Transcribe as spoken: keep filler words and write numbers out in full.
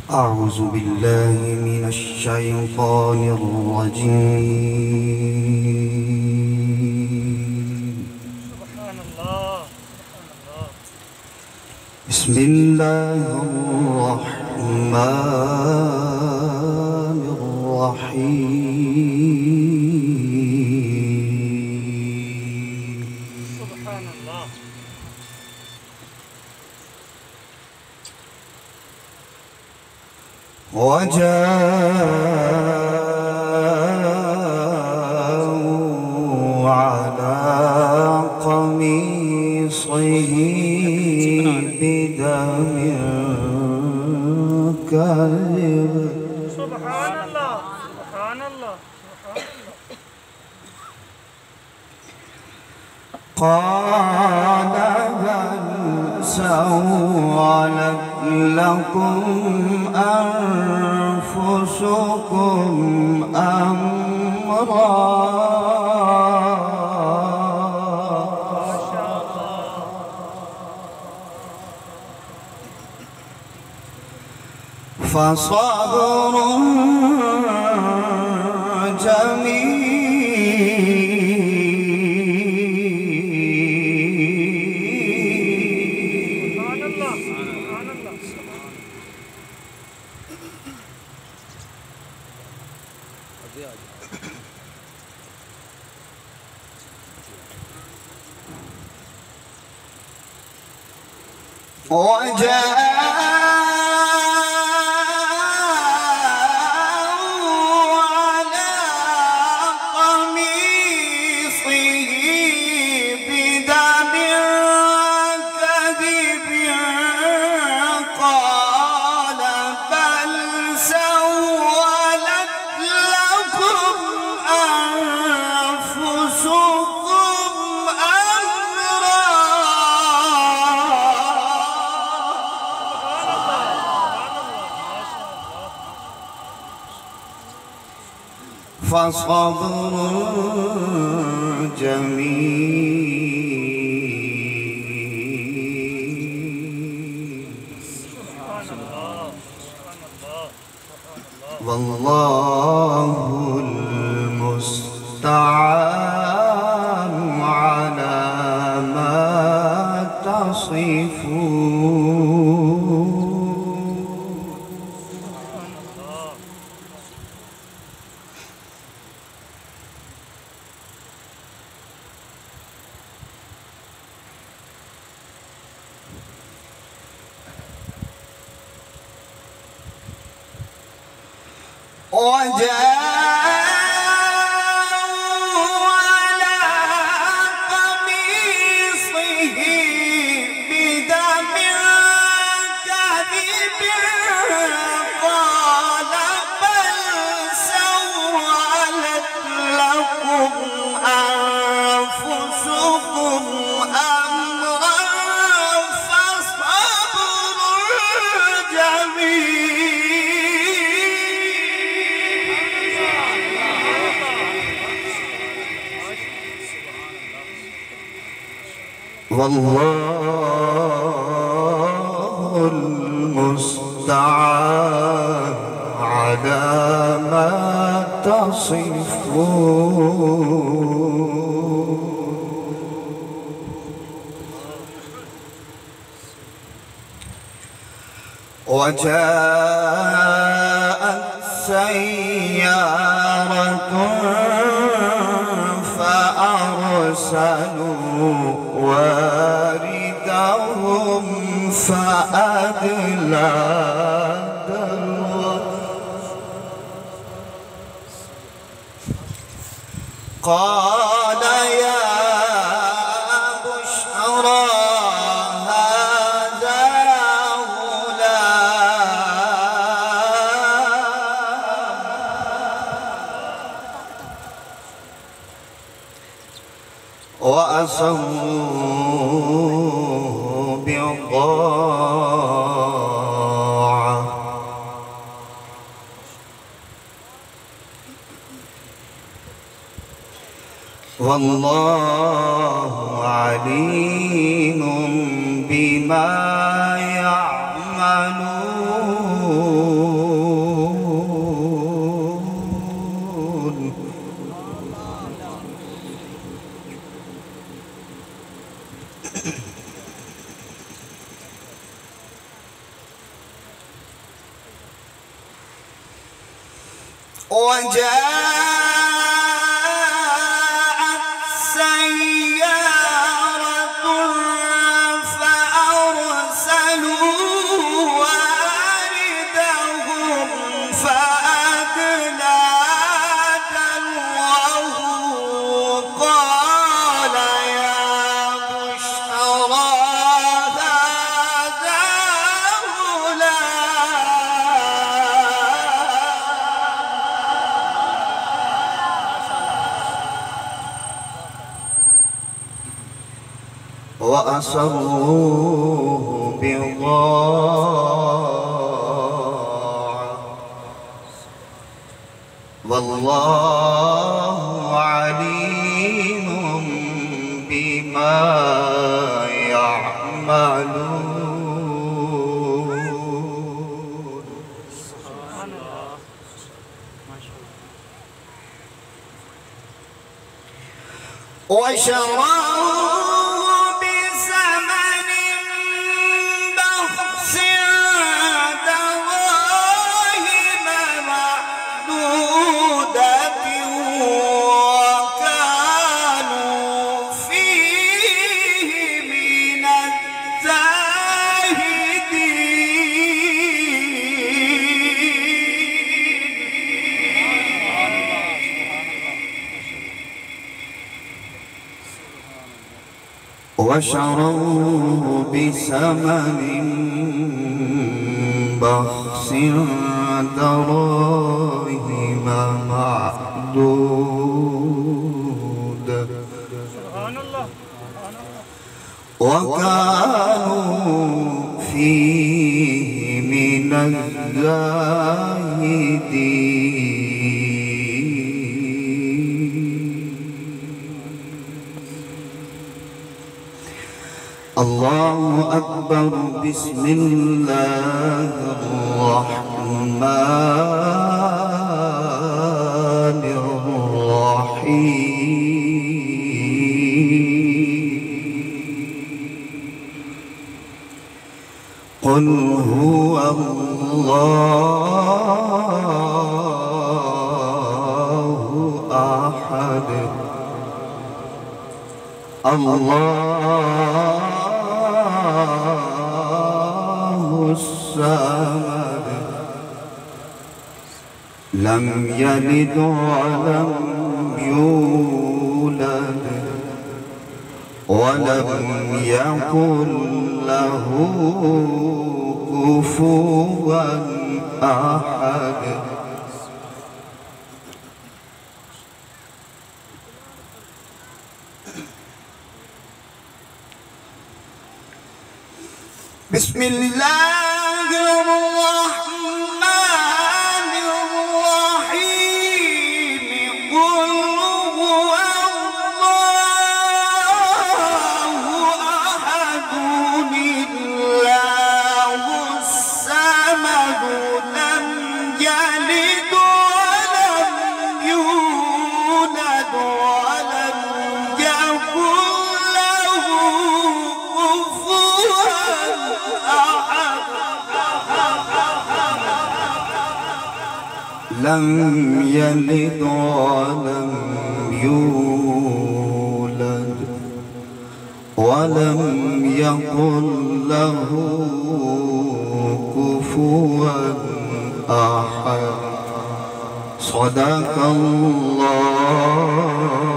أعوذ بالله من الشيطان الرجيم. سبحان الله سبحان الله. بسم الله الرحمن الرحيم. سبحان الله. وجاءوا على قميصه بدم كذب. سبحان الله سبحان الله. قال هل سولت لكم أنفسكم أمرا فصبر جميل. سبحان الله سبحان الله. وجاءوا على قميصه بدم كذب قال بل سولت لكم أنفسكم أمرا فصبر جميل. والله المستعان على ما تصفون. وجاءوا على قميصه بدم كذب قال بل سولت لكم أنفسكم أمرا فصبر جميل. والله المستعان على ما تصفون. وجاءت سيارة فأرسلوا واردهم فأدلى دلوه قال يا بشرى هذا غلام وأسروا بضاعة والله عليم بما يعملون. وجاءت سيارة فأرسلوا واردهم فأدلى دلوه قال يا بشرى هذا غلام وأسروه بضاعة والله عليم بما يعملون. سبحان الله ما شاء الله. وشروه وشروه بثمن بخس دراهم معدودة سبحان الله سبحان الله. وكانوا فيه من الزاهدين. الله أكبر. بسم الله الرحمن الرحيم. قل هو الله أحد الله الصمد لم يلد ولم يولد ولم يكن له كفوا أحد. بسم الله الرحمن الرحيم. قل هو الله أحد الله الصمد لم يلد ولم يولد ولم يكن له كفوا لم يلد ولم يولد ولم يكن له كفوا أحد. صدق الله